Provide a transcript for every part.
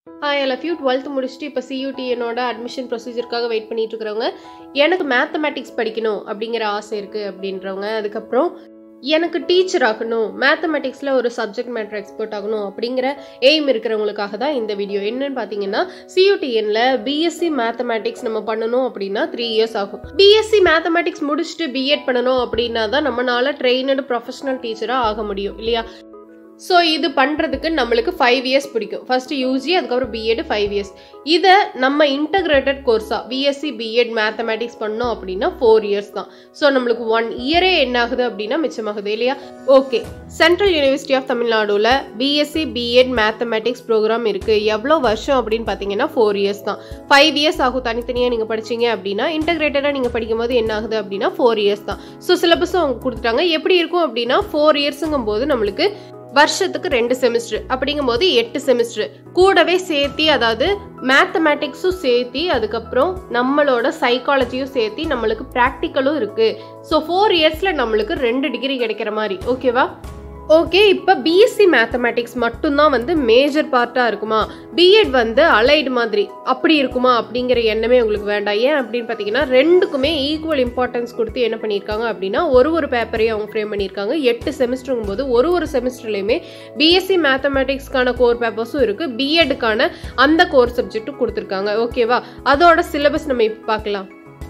Hi, all of you 12th முடிச்சிட்டு இப்ப CUTN-ஓட admission ப்ரொசீஜர்க்காக wait பண்ணிட்டு இருக்கறவங்க எனக்கு மேத்தமேட்டிக்ஸ் படிக்கணும் அப்படிங்கற ஆசை இருக்கு அப்படின்றவங்க அதுக்கு அப்புறம் எனக்கு டீச்சர் ஆகணும் மேத்தமேட்டிக்ஸ்ல ஒரு சப்ஜெக்ட் மேட்டர் எக்ஸ்பர்ட் ஆகணும் அப்படிங்கற எய்ம் இருக்குறவங்களுக்காக தான் இந்த வீடியோ. என்னன்னு பாத்தீங்கன்னா CUTN-ல B.sc மேத்தமேட்டிக்ஸ் நம்ம பண்ணனும் அப்படினா 3 இயர்ஸ் ஆகும். B.sc மேத்தமேட்டிக்ஸ் முடிச்சிட்டு B.Ed பண்ணனும் அப்படினா தான் நம்மனால ட்ரெயினட் ப்ரொஃபஷனல் டீச்சரா ஆக முடியும் இல்லையா? So இது பண்றதுக்கு நம்மளுக்கு 5 இயர்ஸ் பிடிக்கும். ஃபர்ஸ்ட் UG அதுக்கு அப்புறம் B.Ed 5 இயர்ஸ். இத நம்ம இன்டகிரேட்டட் கோர்ஸா B.sc B.Ed மேத்தமேட்டிக்ஸ் பண்ணோம் அப்படினா 4 இயர்ஸ் தான். சோ நம்மளுக்கு 1 இயரே என்ன ஆகுது அப்படினா மிச்சமாகுது இல்லையா? ஓகே. சென்ட்ரல் யுனிவர்சிட்டி ஆஃப் தமிழ்நாடுல B.sc B.Ed மேத்தமேட்டிக்ஸ் ப்ரோக்ராம் இருக்கு. எவ்வளவு வருஷம் அப்படினு பாத்தீங்கன்னா 4 இயர்ஸ் தான். 5 இயர்ஸ் ஆகும் தனித்தனியா நீங்க படிச்சீங்க அப்படினா இன்டகிரேட்டடா நீங்க படிக்கும்போது என்ன ஆகுது அப்படினா 4 இயர்ஸ் தான். சோ சிலபஸ் அவங்க கொடுத்துட்டாங்க. எப்படி இருக்கும் அப்படினா 4 இயர்ஸ்ங்கும்போது நம்மளுக்கு வருஷத்துக்கு 2 செமஸ்டர் அப்படிங்கும்போது 8 செமஸ்டர் கூடவே சேர்த்தி அதாவது மேத்தமேட்டிக்ஸும் சேர்த்தி அதுக்கப்புறம் நம்மளோட சைக்காலஜியும் சேர்த்தி நம்மளுக்கு ப்ராக்டிக்கலும் இருக்கு. ஸோ 4 இயர்ஸ்ல நம்மளுக்கு 2 டிகிரி கிடைக்கிற மாதிரி ஓகேவா? ஓகே, இப்போ B.sc மேத்தமேட்டிக்ஸ் மட்டும்தான் வந்து மேஜர் பார்ட்டா இருக்குமா? B.Ed வந்து அலைடு மாதிரி அப்படி இருக்குமா அப்படிங்கிற எண்ணமே உங்களுக்கு வேண்டாம். ஏன் அப்படின்னு பார்த்தீங்கன்னா ரெண்டுக்குமே ஈக்குவல் இம்பார்ட்டன்ஸ் கொடுத்து என்ன பண்ணியிருக்காங்க அப்படின்னா ஒரு பேப்பரையும் அவங்க ஃப்ரேம் பண்ணியிருக்காங்க. 8 செமஸ்டருங்கும் போது ஒரு செமஸ்டர்லையுமே B.sc மேத்தமேட்டிக்ஸ்க்கான கோர் பேப்பர்ஸும் இருக்கு, B.Edக்கான அந்த கோர் சப்ஜெக்டும் கொடுத்துருக்காங்க ஓகேவா? அதோட சிலபஸ் நம்ம இப்போ பார்க்கலாம்.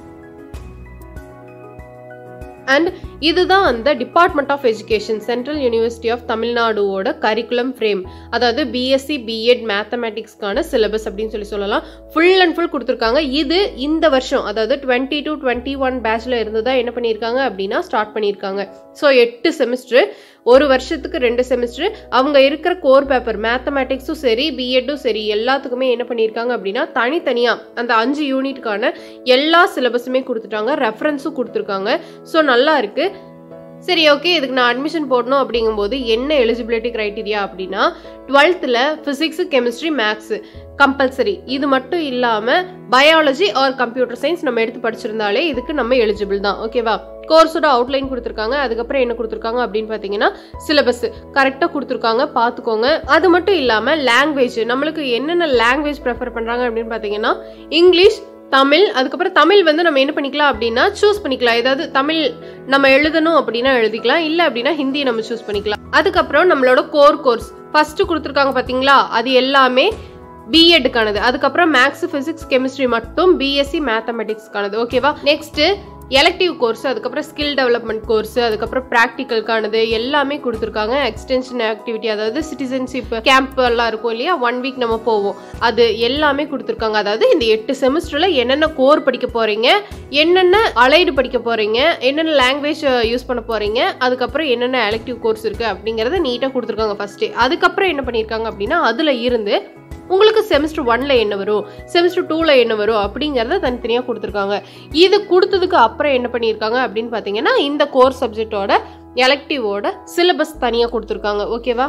அண்ட் இதுதான் அந்த department of education central university of தமிழ்நாடுவோட கரிக்குலம் ஃப்ரேம். அதாவது B.sc B.Ed மேத்தமேட்டிக்ஸ்க்கான சிலபஸ் அப்படின்னு சொல்லலாம். ஃபுல் அண்ட் ஃபுல் கொடுத்துருக்காங்க. இது இந்த வருஷம் அதாவது 20-21 பேட்ச்ல இருந்து தான் என்ன பண்ணியிருக்காங்க அப்படின்னா ஸ்டார்ட் பண்ணியிருக்காங்க. ஸோ 8 செமஸ்டர், ஒரு வருஷத்துக்கு 2 செமஸ்டர். அவங்க இருக்கிற கோர் பேப்பர் மேத்தமேட்டிக்ஸும் சரி B.Edம் சரி எல்லாத்துக்குமே என்ன பண்ணியிருக்காங்க அப்படின்னா தனித்தனியா அந்த 5 யூனிட்கான எல்லா சிலபஸுமே கொடுத்துட்டாங்க, ரெஃபரன்ஸும் கொடுத்துருக்காங்க. ஸோ நல்லா இருக்கு. சரி ஓகே, இதுக்கு நான் அட்மிஷன் போடணும் அப்படிங்கும்போது என்ன எலிஜிபிலிட்டி கிரைட்டீரியா அப்படின்னா 12th physics chemistry maths compulsory. இது மட்டும் இல்லாம பயாலஜி ஆர் கம்ப்யூட்டர் சயின்ஸ் நம்ம எடுத்து படிச்சிருந்தாலே இதுக்கு நம்ம எலிஜிபிள் தான் ஓகேவா? கோர்ஸோட அவுட்லைன் கொடுத்துருக்காங்க. அதுக்கப்புறம் என்ன கொடுத்துருக்காங்க அப்படின்னு பார்த்தீங்கன்னா சிலபஸ் கரெக்டாக கொடுத்துருக்காங்க, பார்த்துக்கோங்க. அது மட்டும் இல்லாமல் லாங்குவேஜ் நம்மளுக்கு என்னென்ன லாங்குவேஜ் ப்ரிஃபர் பண்ணுறாங்க அப்படின்னு பார்த்தீங்கன்னா இங்கிலீஷ், தமிழ். அதுக்கப்புறம் தமிழ் வந்து நம்ம என்ன பண்ணிக்கலாம் அப்படின்னா சூஸ் பண்ணிக்கலாம். ஏதாவது தமிழ் நம்ம எழுதணும் அப்படின்னா எழுதிக்கலாம், இல்லை அப்படின்னா ஹிந்தி நம்ம சூஸ் பண்ணிக்கலாம். அதுக்கப்புறம் நம்மளோட கோர்ஸ் ஃபர்ஸ்ட் கொடுத்துருக்காங்க பார்த்தீங்களா, அது எல்லாமே B.Edக்கானது. அதுக்கப்புறம் மேக்ஸ் பிசிக்ஸ் கெமிஸ்ட்ரி மட்டும் B.sc மேத்தமெட்டிக்ஸ்க்கானது ஓகேவா? நெக்ஸ்ட் எலக்டிவ் கோர்ஸ், அதுக்கப்புறம் ஸ்கில் டெவலப்மெண்ட் கோர்ஸ், அதுக்கப்புறம் ப்ராக்டிக்கலுக்கானது எல்லாமே கொடுத்துருக்காங்க. எக்ஸ்டென்ஷன் ஆக்டிவிட்டி அதாவது சிட்டிசன்ஷிப் கேம்ப் எல்லாம் இருக்கும் இல்லையா, 1 வீக் நம்ம போவோம், அது எல்லாமே கொடுத்துருக்காங்க. அதாவது இந்த 8 செமஸ்டர்ல என்னென்ன கோர் படிக்க போறீங்க, என்னென்ன அலைடு படிக்க போறீங்க, என்னென்ன லாங்குவேஜ் யூஸ் பண்ண போறீங்க, அதுக்கப்புறம் என்னென்ன எலக்டிவ் கோர்ஸ் இருக்கு அப்படிங்கறத நீட்டா கொடுத்துருக்காங்க ஃபர்ஸ்ட். அதுக்கப்புறம் என்ன பண்ணிருக்காங்க அப்படின்னா அதுல இருந்து உங்களுக்கு செமஸ்டர் 1ல என்ன வரும், செமஸ்டர் 2ல என்ன வரும் அப்படிங்கறத தனித்தனியா கொடுத்துருக்காங்க. இது கொடுத்ததுக்கு அப்புறம் என்ன பண்ணியிருக்காங்க அப்படின்னு பாத்தீங்கன்னா இந்த கோர் சப்ஜெக்டோட எலக்டிவோட சிலபஸ் தனியா கொடுத்துருக்காங்க ஓகேவா?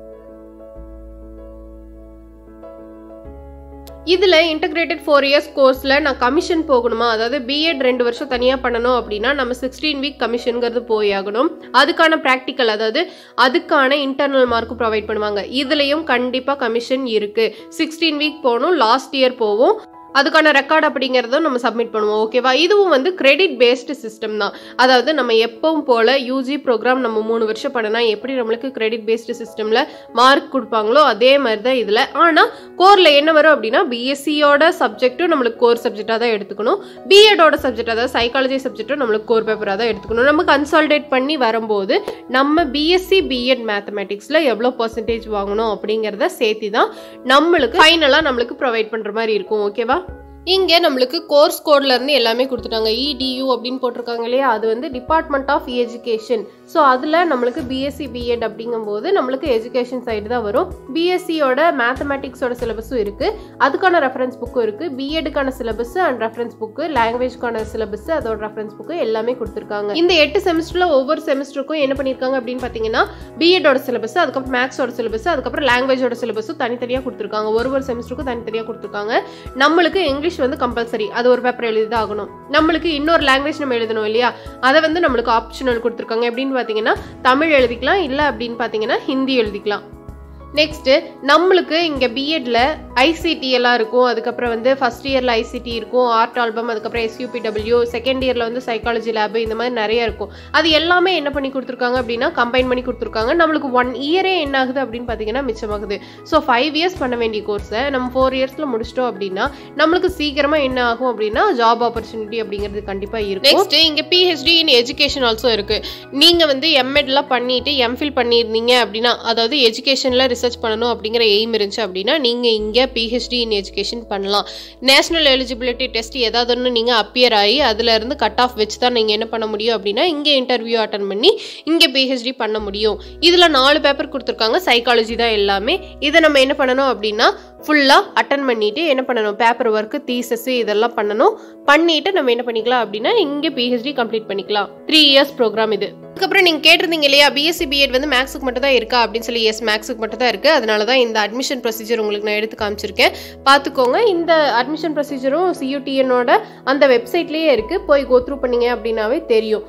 இதுல இன்டகிரேட்டட் 4 இயர்ஸ் கோர்ஸ்ல நான் கமிஷன் போகணுமா, அதாவது B.Ed 2 வருஷம் தனியா பண்ணணும் அப்படின்னா நம்ம 16 வீக் கமிஷன்ங்கிறது போயாகணும். அதுக்கான பிராக்டிக்கல் அதாவது அதுக்கான இன்டர்னல் மார்க் ப்ரொவைட் பண்ணுவாங்க. இதுலயும் கண்டிப்பா கமிஷன் இருக்கு. 16 வீக் போகணும், லாஸ்ட் இயர் போவோம், அதுக்கான ரெக்கார்ட் அப்படிங்கறதும் நம்ம சப்மிட் பண்ணுவோம் ஓகேவா? இதுவும் வந்து கிரெடிட் பேஸ்டு சிஸ்டம் தான். அதாவது நம்ம எப்பவும் போல UG ப்ரோக்ராம் நம்ம 3 வருஷம் பண்ணனா எப்படி நம்மளுக்கு கிரெடிட் பேஸ்டு சிஸ்டம்ல மார்க் கொடுப்பாங்களோ அதே மாதிரி தான் இதுல. ஆனா கோர்ல என்ன வரும் அப்படின்னா B.sc-யோட சப்ஜெக்டும் நம்மளுக்கு கோர் சப்ஜெக்டா தான் எடுத்துக்கணும், B.Ed-ஓட சப்ஜெக்ட் அதாவது சைக்காலஜி சப்ஜெக்டும் நம்மளுக்கு கோர் பேப்பரா தான் எடுத்துக்கணும். நம்ம கன்சால்டேட் பண்ணி வரும்போது நம்ம B.sc B.Ed மேத்தமேட்டிக்ஸ்ல எவ்வளவு பெர்சன்டேஜ் வாங்கணும் அப்படிங்கறத சேர்த்தி தான் நம்மளுக்கு ஃபைனலா நம்மளுக்கு ப்ரொவைட் பண்ற மாதிரி இருக்கும் ஓகேவா? இங்க நம்மளுக்கு கோர்ஸ் கோட்ல இருந்து எல்லாமே கொடுத்துட்டாங்க. EDU அப்படின்னு போட்டிருக்காங்க இல்லையா, அது வந்து டிபார்ட்மெண்ட் ஆஃப் எஜுகேஷன். ஸோ அதுல நம்மளுக்கு B.sc B.Ed அப்படிங்கும்போது நம்மளுக்கு எஜுகேஷன் சைடு தான் வரும். B.sc-யோட மேத்தமேட்டிக்ஸோட சிலபஸும் இருக்கு, அதுக்கான ரெஃபரன்ஸ் புக்கும் இருக்கு. B.Edக்கான சிலபஸ் அண்ட் ரெஃபரன்ஸ் புக்கு, லாங்குவேஜ்க்கான சிலபஸ் அதோட ரெஃபரன்ஸ் புக்கு எல்லாமே கொடுத்துருக்காங்க. இந்த 8 செமஸ்டர்ல ஒவ்வொரு செமஸ்டருக்கும் என்ன பண்ணிருக்காங்க அப்படின்னு பாத்தீங்கன்னா B.Edோட சிலபஸ், அதுக்கப்புறம் மேக்ஸோட சிலபஸ், அதுக்கப்புறம் லாங்குவேஜோட சிலபஸும் தனித்தனியா கொடுத்துருக்காங்க. ஒரு செமஸ்டருக்கும் தனித்தனியா கொடுத்துருக்காங்க. நம்மளுக்கு இங்கிலீஷ் வந்து கம்பல்சரி, அது ஒரு பேப்பர் எழுதி ஆகணும். நம்மளுக்கு இன்னொரு லாங்குவேஜ் நம்ம எழுதணும் இல்லையா, அதை வந்து நம்மளுக்கு ஆப்ஷனல் கொடுத்துருக்காங்க. எப்படின்னு பாத்தீங்கன்னா தமிழ் எழுதிக்கலாம், இல்ல அப்படின்னு பாத்தீங்கன்னா ஹிந்தி எழுதிக்கலாம். நெக்ஸ்ட் நம்மளுக்கு இங்க பிஎட்ல ஐசிடி எல்லாம் இருக்கும். அதுக்கப்புறம் வந்து ஃபர்ஸ்ட் இயர்ல ஐசிடி இருக்கும், ஆர்ட் ஆல்பம், அதுக்கப்புறம் SUPW, செகண்ட் இயர்ல வந்து சைக்காலஜி லேப், இந்த மாதிரி நிறைய இருக்கும். அது எல்லாமே என்ன பண்ணி கொடுத்துருக்காங்க அப்படின்னா கம்பைன் பண்ணி கொடுத்துருக்காங்க. நம்மளுக்கு 1 இயரே என்ன ஆகுது அப்படின்னு பார்த்தீங்கன்னா மிச்சமாகுது. ஸோ 5 இயர்ஸ் பண்ண வேண்டிய கோர்ஸை நம்ம 4 இயர்ஸ்ல முடிச்சிட்டோம் அப்படின்னா நம்மளுக்கு சீக்கிரமா என்ன ஆகும் அப்படின்னா ஜாப் ஆப்பர்ச்சுனிட்டி அப்படிங்கிறது கண்டிப்பா இருக்கும். நெக்ஸ்ட் இங்க PhD இன் எஜுகேஷன் ஆல்சோ இருக்கு. நீங்க வந்து எம்எட்லாம் பண்ணிட்டு எம்ஃபில் பண்ணியிருந்தீங்க அப்படின்னா, அதாவது எஜுகேஷன்ல ரிசர்ச் பண்ணணும் அப்படிங்கிற எய்ம் இருந்துச்சு அப்படின்னா நீங்க இங்க PhD இன் எஜுகேஷன் பண்ணலாம். நேஷனல் எலிஜிபிலிட்டி டெஸ்ட் ஏதாவது ஒன்று நீங்க அப்பியர் ஆகி அதுல இருந்து கட் ஆஃப் வச்சு தான் நீங்க என்ன பண்ண முடியும் அப்படின்னா இங்க இன்டர்வியூ அட்டன் பண்ணி இங்க PhD பண்ண முடியும். இதுல 4 பேப்பர் கொடுத்துருக்காங்க, சைக்காலஜி தான் எல்லாமே. இதை நம்ம என்ன பண்ணணும் அப்படின்னா ஃபுல்லா அட்டன் பண்ணிட்டு என்ன பண்ணணும், பேப்பர் ஒர்க், தீசஸ் இதெல்லாம் பண்ணணும். பண்ணிட்டு நம்ம என்ன பண்ணிக்கலாம் அப்படின்னா இங்க PhD கம்ப்ளீட் பண்ணிக்கலாம். 3 இயர்ஸ் ப்ரோக்ராம் இது. அதுக்கப்புறம் நீங்க கேட்டிருந்தீங்க இல்லையா B.sc B.ed வந்து மேக்ஸுக்கு மட்டும் தான் இருக்கா அப்படின்னு சொல்லி. எஸ், மேக்ஸுக்கு மட்டும் தான் இருக்கு. அதனால தான் இந்த அட்மிஷன் ப்ரொசீஜர் உங்களுக்கு நான் எடுத்து காமிச்சிருக்கேன், பார்த்துக்கோங்க. இந்த அட்மிஷன் ப்ரொசீஜரும் CUTN-ஓட அந்த வெப்சைட்லேயே இருக்கு, போய் கோ த்ரூ பண்ணீங்க அப்படின்னாவே தெரியும்.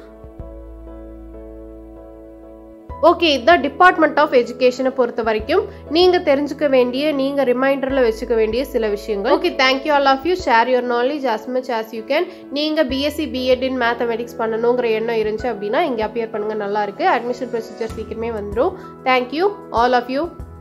ஓகே, இதுதான் டிபார்ட்மெண்ட் ஆஃப் எஜுகேஷனை பொறுத்த வரைக்கும் நீங்க தெரிஞ்சுக்க வேண்டிய, நீங்க ரிமைண்டர்ல வச்சுக்க வேண்டிய சில விஷயங்கள். Okay, thank you all of you. Share your knowledge as much as you can. நீங்க B.sc B.ed in மேத்தமெட்டிக்ஸ் பண்ணணுங்கிற எண்ணம் இருந்துச்சு அப்படின்னா இங்க அப்பியர் பண்ணுங்க, நல்லா இருக்கு. அட்மிஷன் ப்ரொசீஜர் சீக்கிரமே வந்துடும். Thank you all of you.